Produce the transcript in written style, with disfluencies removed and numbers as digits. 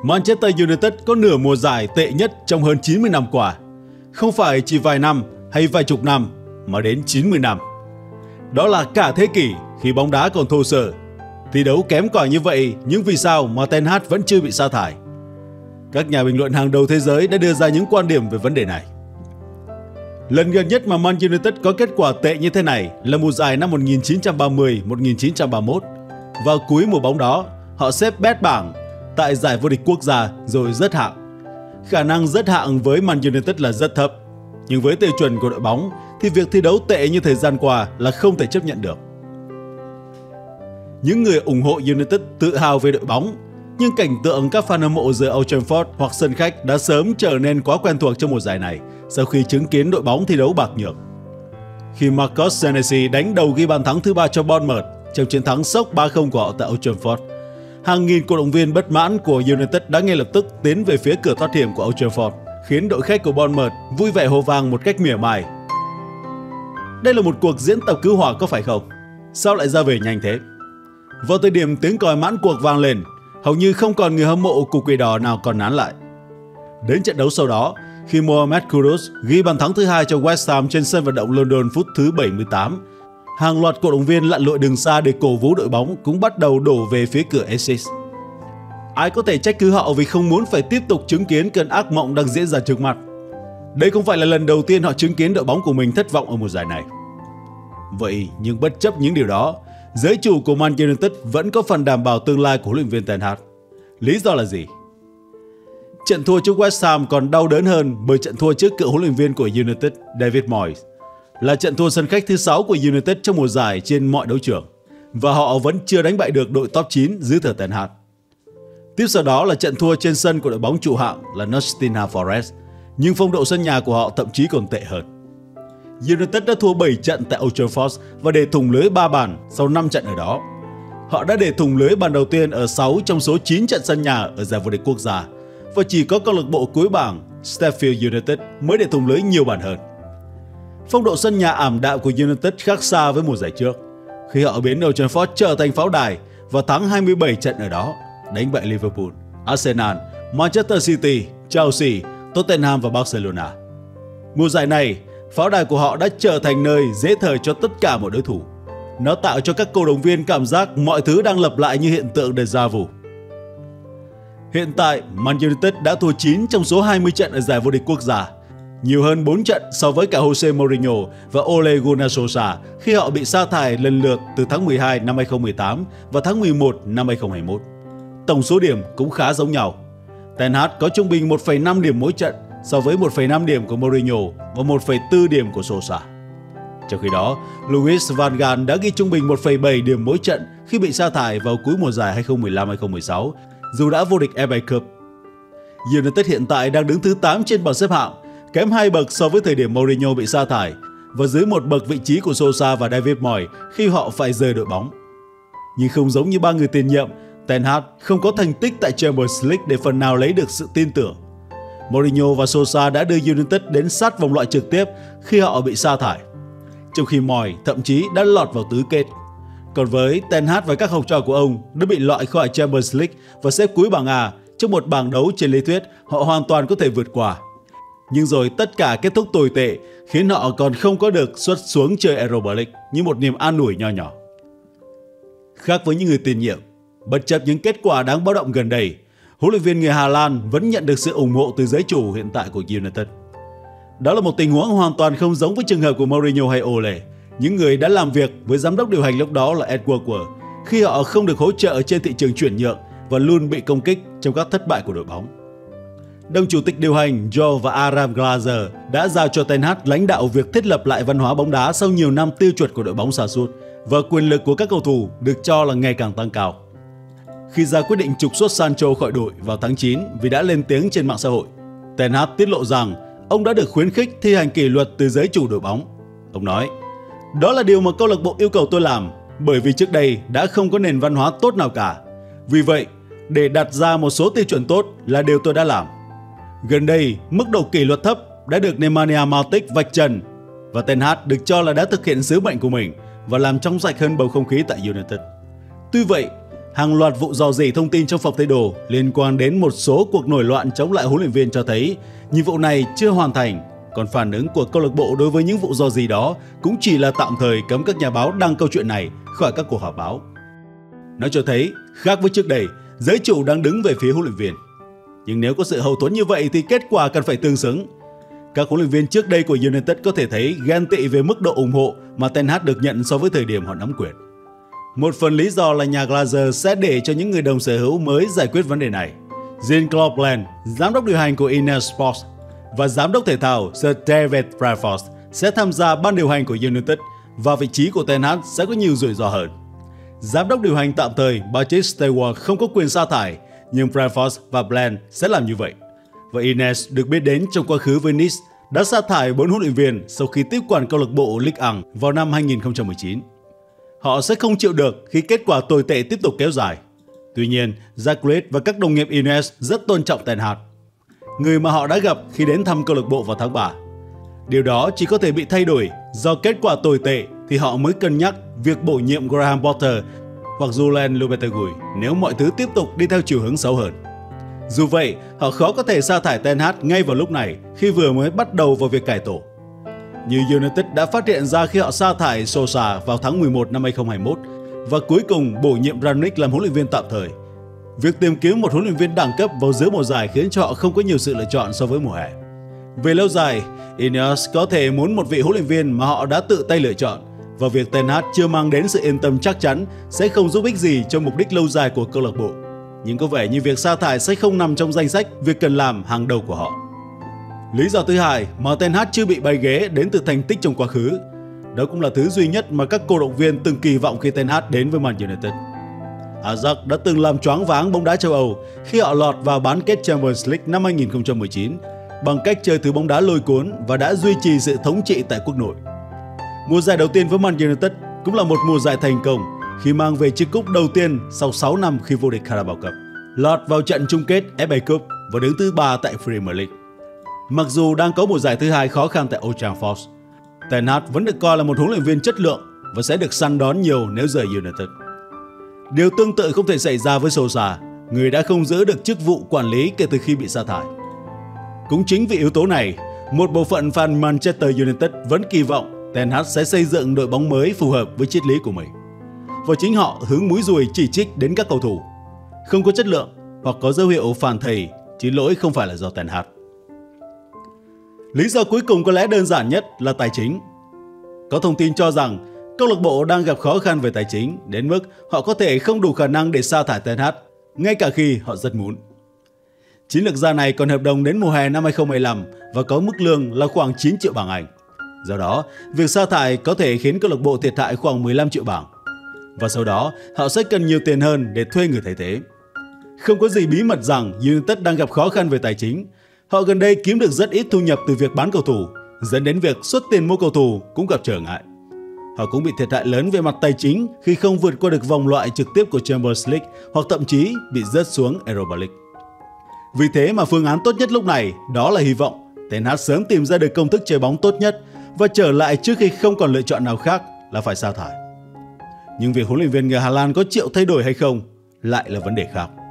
Manchester United có nửa mùa giải tệ nhất trong hơn 90 năm qua. Không phải chỉ vài năm hay vài chục năm, mà đến 90 năm. Đó là cả thế kỷ khi bóng đá còn thô sơ. Thi đấu kém cỏi như vậy, nhưng vì sao mà Ten Hag vẫn chưa bị sa thải? Các nhà bình luận hàng đầu thế giới đã đưa ra những quan điểm về vấn đề này. Lần gần nhất mà Man United có kết quả tệ như thế này là mùa giải năm 1930-1931. Vào cuối mùa bóng đó, họ xếp bét bảng tại giải vô địch quốc gia rồi rớt hạng. Khả năng rớt hạng với Man United là rất thấp, nhưng với tiêu chuẩn của đội bóng thì việc thi đấu tệ như thời gian qua là không thể chấp nhận được. Những người ủng hộ United tự hào về đội bóng, nhưng cảnh tượng các fan hâm mộ rời Old Trafford hoặc sân khách đã sớm trở nên quá quen thuộc trong mùa giải này sau khi chứng kiến đội bóng thi đấu bạc nhược. Khi Marcus Senesi đánh đầu ghi bàn thắng thứ 3 cho Bournemouth trong chiến thắng sốc 3-0 của họ tại Old Trafford, hàng nghìn cổ động viên bất mãn của United đã ngay lập tức tiến về phía cửa thoát hiểm của Old Trafford, khiến đội khách của Bournemouth vui vẻ hô vang một cách mỉa mai. Đây là một cuộc diễn tập cứu hỏa có phải không? Sao lại ra về nhanh thế? Vào thời điểm tiếng còi mãn cuộc vang lên, hầu như không còn người hâm mộ của Quỷ Đỏ nào còn nán lại. Đến trận đấu sau đó, khi Mohamed Kudus ghi bàn thắng thứ 2 cho West Ham trên sân vận động London phút thứ 78, hàng loạt cổ động viên lặn lội đường xa để cổ vũ đội bóng cũng bắt đầu đổ về phía cửa Essex. Ai có thể trách cứ họ vì không muốn phải tiếp tục chứng kiến cơn ác mộng đang diễn ra trước mặt. Đây không phải là lần đầu tiên họ chứng kiến đội bóng của mình thất vọng ở mùa giải này. Vậy nhưng bất chấp những điều đó, giới chủ của Man United vẫn có phần đảm bảo tương lai của huấn luyện viên Ten Hag. Lý do là gì? Trận thua trước West Ham còn đau đớn hơn bởi trận thua trước cựu huấn luyện viên của United David Moyes. Là trận thua sân khách thứ 6 của United trong mùa giải trên mọi đấu trường, và họ vẫn chưa đánh bại được đội top 9 dưới thời Ten Hag. Tiếp sau đó là trận thua trên sân của đội bóng trụ hạng là Nottingham Forest, nhưng phong độ sân nhà của họ thậm chí còn tệ hơn. United đã thua 7 trận tại Old Trafford và để thủng lưới 3 bàn sau 5 trận ở đó. Họ đã để thủng lưới bàn đầu tiên ở 6 trong số 9 trận sân nhà ở giải vô địch quốc gia, và chỉ có câu lạc bộ cuối bảng Sheffield United mới để thủng lưới nhiều bàn hơn. Phong độ sân nhà ảm đạm của United khác xa với mùa giải trước, khi họ biến Old Trafford trở thành pháo đài và thắng 27 trận ở đó, đánh bại Liverpool, Arsenal, Manchester City, Chelsea, Tottenham và Barcelona. Mùa giải này, pháo đài của họ đã trở thành nơi dễ thở cho tất cả mọi đối thủ. Nó tạo cho các cổ động viên cảm giác mọi thứ đang lặp lại như hiện tượng déjà vu. Hiện tại, Man United đã thua 9 trong số 20 trận ở giải vô địch quốc gia, nhiều hơn 4 trận so với cả Jose Mourinho và Ole Gunnar Solskjaer khi họ bị sa thải lần lượt từ tháng 12 năm 2018 và tháng 11 năm 2021. Tổng số điểm cũng khá giống nhau. Ten Hag có trung bình 1,5 điểm mỗi trận so với 1,5 điểm của Mourinho và 1,4 điểm của Solskjaer. Trong khi đó, Louis van Gaal đã ghi trung bình 1,7 điểm mỗi trận khi bị sa thải vào cuối mùa giải 2015-2016, dù đã vô địch FA Cup. United hiện tại đang đứng thứ 8 trên bảng xếp hạng, kém 2 bậc so với thời điểm Mourinho bị sa thải và dưới 1 bậc vị trí của Solskjaer và David Moyes khi họ phải rời đội bóng. Nhưng không giống như 3 người tiền nhiệm, Ten Hag không có thành tích tại Champions League để phần nào lấy được sự tin tưởng. Mourinho và Solskjaer đã đưa United đến sát vòng loại trực tiếp khi họ bị sa thải, trong khi Moyes thậm chí đã lọt vào tứ kết. Còn với Ten Hag và các học trò của ông đã bị loại khỏi Champions League và xếp cuối bảng A trong một bảng đấu trên lý thuyết họ hoàn toàn có thể vượt qua. Nhưng rồi tất cả kết thúc tồi tệ khiến họ còn không có được xuất xuống chơi Europa League như một niềm an ủi nho nhỏ. Khác với những người tiền nhiệm, bất chấp những kết quả đáng báo động gần đây, huấn luyện viên người Hà Lan vẫn nhận được sự ủng hộ từ giới chủ hiện tại của United. Đó là một tình huống hoàn toàn không giống với trường hợp của Mourinho hay Ole, những người đã làm việc với giám đốc điều hành lúc đó là Ed Woodward, khi họ không được hỗ trợ trên thị trường chuyển nhượng và luôn bị công kích trong các thất bại của đội bóng. Đồng chủ tịch điều hành Joe và Aram Glazer đã giao cho Ten Hag lãnh đạo việc thiết lập lại văn hóa bóng đá sau nhiều năm tiêu chuẩn của đội bóng sa sút, và quyền lực của các cầu thủ được cho là ngày càng tăng cao. Khi ra quyết định trục xuất Sancho khỏi đội vào tháng 9 vì đã lên tiếng trên mạng xã hội, Ten Hag tiết lộ rằng ông đã được khuyến khích thi hành kỷ luật từ giới chủ đội bóng. Ông nói, đó là điều mà câu lạc bộ yêu cầu tôi làm, bởi vì trước đây đã không có nền văn hóa tốt nào cả. Vì vậy, để đặt ra một số tiêu chuẩn tốt là điều tôi đã làm. Gần đây, mức độ kỷ luật thấp đã được Nemanja Matic vạch trần, và Ten Hag được cho là đã thực hiện sứ mệnh của mình và làm trong sạch hơn bầu không khí tại United. Tuy vậy, Hàng loạt vụ rò rỉ thông tin trong phòng thay đồ liên quan đến một số cuộc nổi loạn chống lại huấn luyện viên cho thấy nhiệm vụ này chưa hoàn thành, còn phản ứng của câu lạc bộ đối với những vụ rò rỉ đó cũng chỉ là tạm thời cấm các nhà báo đăng câu chuyện này khỏi các cuộc họp báo. Nó cho thấy, khác với trước đây, giới chủ đang đứng về phía huấn luyện viên. Nhưng nếu có sự hậu thuẫn như vậy thì kết quả cần phải tương xứng. Các huấn luyện viên trước đây của United có thể thấy ghen tị về mức độ ủng hộ mà Ten Hag được nhận so với thời điểm họ nắm quyền. Một phần lý do là nhà Glazer sẽ để cho những người đồng sở hữu mới giải quyết vấn đề này. Jean-Claude Blanc, giám đốc điều hành của Ineos Sports, và giám đốc thể thao Sir David Bradford sẽ tham gia ban điều hành của United và vị trí của Ten Hag sẽ có nhiều rủi ro hơn. Giám đốc điều hành tạm thời Patrice Stewart không có quyền sa thải, nhưng Bradford và Blanc sẽ làm như vậy. Và Ineos được biết đến trong quá khứ với Nice đã sa thải 4 huấn luyện viên sau khi tiếp quản câu lạc bộ Ligue 1 vào năm 2019. Họ sẽ không chịu được khi kết quả tồi tệ tiếp tục kéo dài. Tuy nhiên, Jacques Grealish và các đồng nghiệp Ineos rất tôn trọng Ten Hag, người mà họ đã gặp khi đến thăm câu lạc bộ vào tháng 3. Điều đó chỉ có thể bị thay đổi do kết quả tồi tệ thì họ mới cân nhắc việc bổ nhiệm Graham Potter hoặc Julen Lopetegui nếu mọi thứ tiếp tục đi theo chiều hướng xấu hơn. Dù vậy, họ khó có thể sa thải Ten Hag ngay vào lúc này khi vừa mới bắt đầu vào việc cải tổ. Như United đã phát hiện ra khi họ sa thải Solskjaer vào tháng 11 năm 2021 và cuối cùng bổ nhiệm Rangnick làm huấn luyện viên tạm thời. Việc tìm kiếm một huấn luyện viên đẳng cấp vào giữa mùa giải khiến cho họ không có nhiều sự lựa chọn so với mùa hè. Về lâu dài, Ineos có thể muốn một vị huấn luyện viên mà họ đã tự tay lựa chọn, và việc Ten Hag chưa mang đến sự yên tâm chắc chắn sẽ không giúp ích gì cho mục đích lâu dài của câu lạc bộ. Nhưng có vẻ như việc sa thải sẽ không nằm trong danh sách việc cần làm hàng đầu của họ. Lý do thứ hai mà Ten Hag chưa bị bay ghế đến từ thành tích trong quá khứ. Đó cũng là thứ duy nhất mà các cổ động viên từng kỳ vọng khi Ten Hag đến với Man United. Ajax đã từng làm choáng váng bóng đá châu Âu khi họ lọt vào bán kết Champions League năm 2019 bằng cách chơi thứ bóng đá lôi cuốn và đã duy trì sự thống trị tại quốc nội. Mùa giải đầu tiên với Man United cũng là một mùa giải thành công khi mang về chiếc cúp đầu tiên sau 6 năm khi vô địch Carabao Cup, lọt vào trận chung kết FA Cup và đứng thứ 3 tại Premier League. Mặc dù đang có mùa giải thứ hai khó khăn tại Old Trafford, Ten Hag vẫn được coi là một huấn luyện viên chất lượng và sẽ được săn đón nhiều nếu rời United. Điều tương tự không thể xảy ra với Solskjaer, người đã không giữ được chức vụ quản lý kể từ khi bị sa thải. Cũng chính vì yếu tố này, một bộ phận fan Manchester United vẫn kỳ vọng Ten Hag sẽ xây dựng đội bóng mới phù hợp với triết lý của mình. Và chính họ hướng mũi dùi chỉ trích đến các cầu thủ không có chất lượng hoặc có dấu hiệu phản thầy, chứ lỗi không phải là do Ten Hag. Lý do cuối cùng có lẽ đơn giản nhất là tài chính. Có thông tin cho rằng câu lạc bộ đang gặp khó khăn về tài chính đến mức họ có thể không đủ khả năng để sa thải Ten Hag, ngay cả khi họ rất muốn. Chiến lược gia này còn hợp đồng đến mùa hè năm 2015 và có mức lương là khoảng 9 triệu bảng Anh. Do đó, việc sa thải có thể khiến câu lạc bộ thiệt hại khoảng 15 triệu bảng. Và sau đó, họ sẽ cần nhiều tiền hơn để thuê người thay thế. Không có gì bí mật rằng United đang gặp khó khăn về tài chính. Họ gần đây kiếm được rất ít thu nhập từ việc bán cầu thủ, dẫn đến việc xuất tiền mua cầu thủ cũng gặp trở ngại. Họ cũng bị thiệt hại lớn về mặt tài chính khi không vượt qua được vòng loại trực tiếp của Champions League hoặc thậm chí bị rớt xuống Europa League. Vì thế mà phương án tốt nhất lúc này đó là hy vọng Ten Hag sớm tìm ra được công thức chơi bóng tốt nhất và trở lại trước khi không còn lựa chọn nào khác là phải sa thải. Nhưng việc huấn luyện viên người Hà Lan có chịu thay đổi hay không lại là vấn đề khác.